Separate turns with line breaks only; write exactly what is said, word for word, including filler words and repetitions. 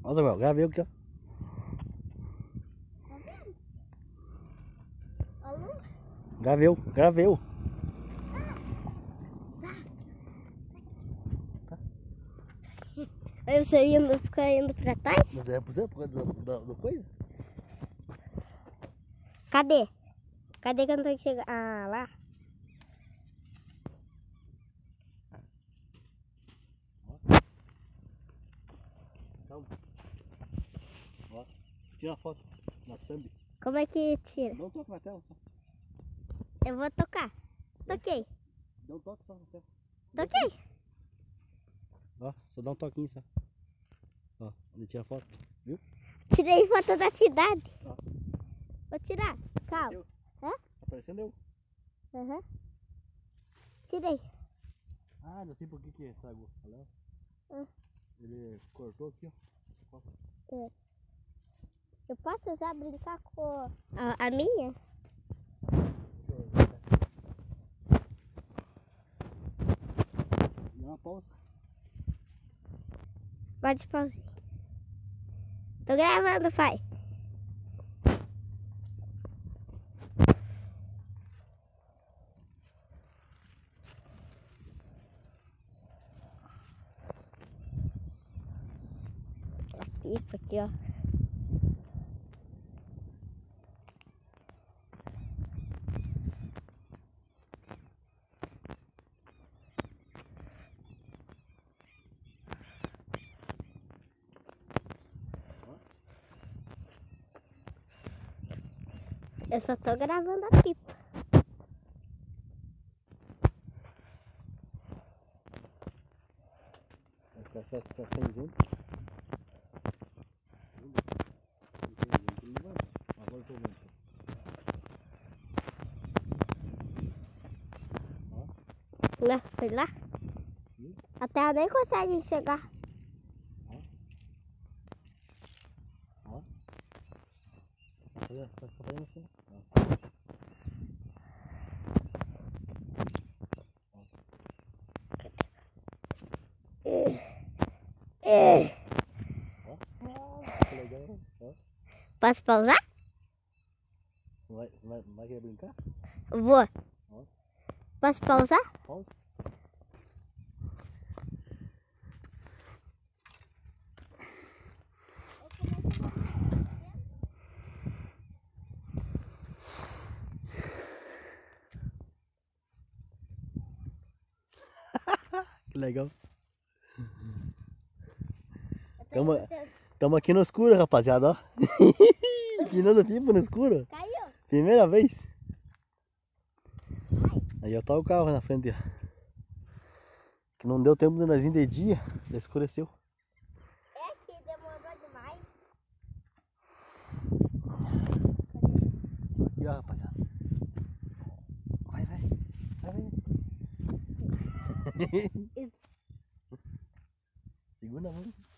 Ó, Samuel, gravei aqui, ó.
Tá vendo? Alô?
Graveu, graveu.
Aí você indo, fica indo pra trás?
Mas é por você, por causa do, do, do coisa?
Cadê? Cadê que eu não tô chegando? Ah, lá.
Calma. Ó, tira a foto na thumb.
Como é que tira?
Dá um toque na tela só.
Eu vou tocar. Toquei.
Dá um toque só na tela.
Toquei.
Ó, só dá um toquinho só. Ó, ele tira a foto, viu?
Tirei foto da cidade.
Ó.
Vou tirar. Calma.
Apareceu.
Hã?
Aparecendo eu.
Aham. Tirei.
Ah, já sei por que que estragou. Olha lá.
Ah.
Ele cortou aqui, ó.
É. Eu posso já brincar com a, a minha?
Dá uma pausa.
Pode pausar. Tô gravando, pai. A pipa aqui, ó. Eu só tô gravando a pipa.
Vai ficar só ficar sem junto. Agora eu tô vendo.
Lá, foi lá.
Hum?
Até ela nem consegue chegar.
Ó. Olha, tá fazendo assim.
É.
Ó. Que legal, ó.
Posso pausar?
Vai, vai, vai querer brincar?
Vou.
Ó.
Posso pausar?
Pausa. Que legal. Tamo, tamo aqui no escuro, rapaziada, ó. Empinando pipa no escuro.
Caiu.
Primeira vez. Aí já tá o carro na frente, ó. Que não deu tempo de nós vir de dia, já escureceu.
É que demorou demais.
Aqui, ó, rapaziada. Vai, vai. Vai, vai. Segura a mão.